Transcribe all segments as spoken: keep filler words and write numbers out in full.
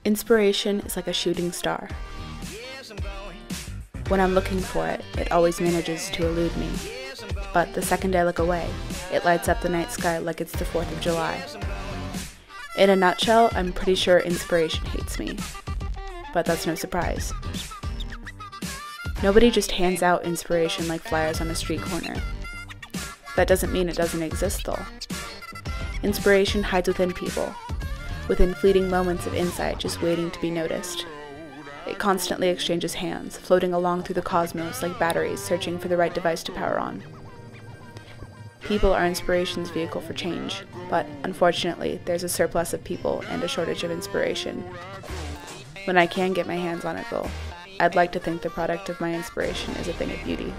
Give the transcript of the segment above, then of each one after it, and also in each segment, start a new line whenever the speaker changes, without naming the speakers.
Inspiration is like a shooting star. When I'm looking for it, it always manages to elude me. But the second I look away, it lights up the night sky like it's the fourth of July. In a nutshell, I'm pretty sure inspiration hates me. But that's no surprise. Nobody just hands out inspiration like flyers on a street corner. That doesn't mean it doesn't exist, though. Inspiration hides within people, within fleeting moments of insight just waiting to be noticed. It constantly exchanges hands, floating along through the cosmos like batteries searching for the right device to power on. People are inspiration's vehicle for change, but unfortunately, there's a surplus of people and a shortage of inspiration. When I can get my hands on it, though, I'd like to think the product of my inspiration is a thing of beauty.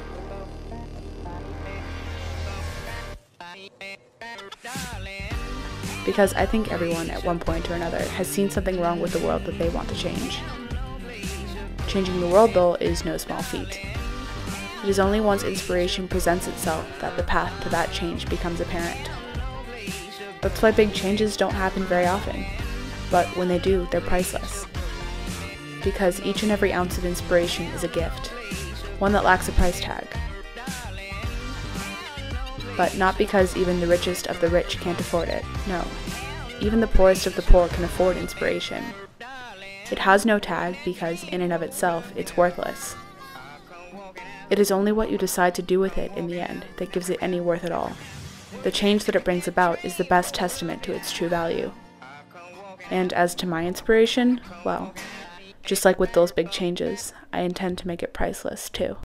Because I think everyone, at one point or another, has seen something wrong with the world that they want to change. Changing the world, though, is no small feat. It is only once inspiration presents itself that the path to that change becomes apparent. That's why big changes don't happen very often, but when they do, they're priceless. Because each and every ounce of inspiration is a gift, one that lacks a price tag. But not because even the richest of the rich can't afford it, no. Even the poorest of the poor can afford inspiration. It has no tag because, in and of itself, it's worthless. It is only what you decide to do with it in the end that gives it any worth at all. The change that it brings about is the best testament to its true value. And as to my inspiration, well, just like with those big changes, I intend to make it priceless too.